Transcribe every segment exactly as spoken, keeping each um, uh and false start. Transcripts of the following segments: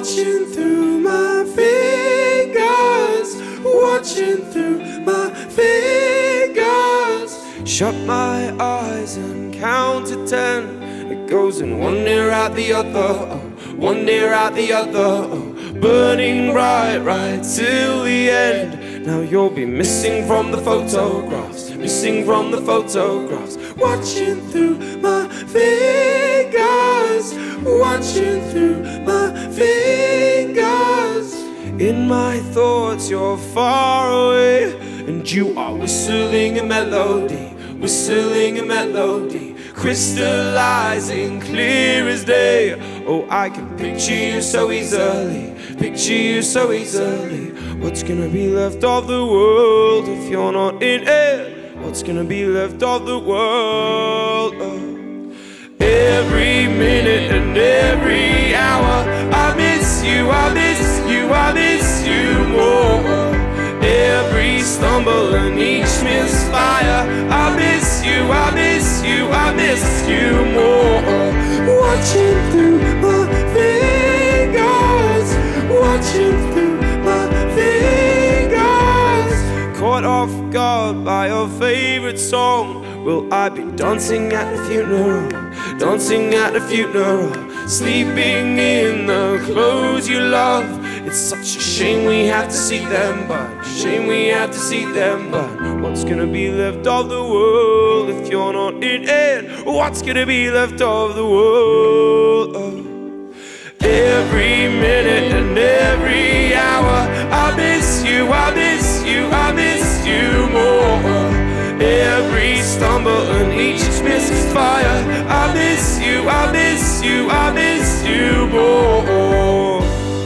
watching through my fingers, watching through my fingers. Shut my eyes and count to ten. It goes in one ear out the other, oh, one ear out the other, oh, burning bright right till the end. Now you'll be missing from the photographs, missing from the photographs. Watching through my fingers, watching through my fingers. In my thoughts you're far away, and you are whistling a melody, whistling a melody, crystallizing clear as day. Oh, I can picture you so easily, picture you so easily. What's gonna be left of the world if you're not in it? What's gonna be left of the world? Oh. Every minute and every hour, I miss you, I miss you, I miss you more. Every stumble and each misfire, I miss you, I miss you, I miss you more. Watching through my fingers, watching through my fingers. Caught off guard by your favorite song. Will I be dancing at the funeral, dancing at the funeral, sleeping in the clothes you love? It's such a shame we have to see them, but shame we have to see them, but what's gonna be left of the world if you're not in it? What's gonna be left of the world? Oh. Every minute and every hour, I miss you, I miss you, I miss you more. Every stumble and each misfire, I miss you, I miss you, I miss you more.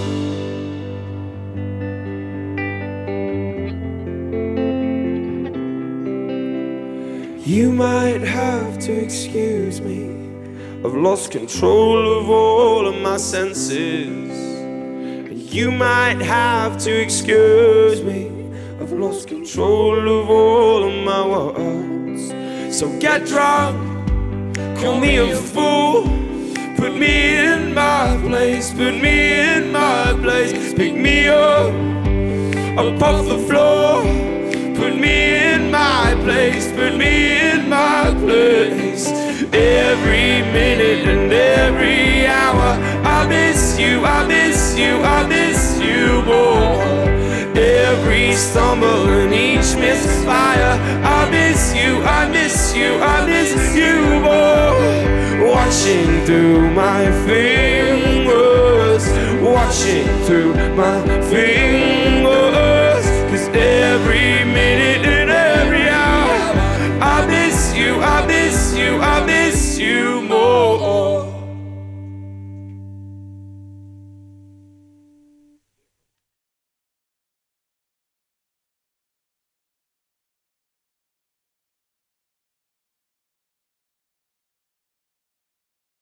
You might have to excuse me, I've lost control of all of my senses. You might have to excuse me, I've lost control of all of my words. So get drunk, call me a fool, put me in my place, put me in my place. Pick me up, up off the floor, put me in my place, put me in my place. Every minute and every hour, I miss you, I miss you, I miss you more. Every stumble and each misfire, I miss you, I miss you, I miss you more. Watching through my fingers, watching through my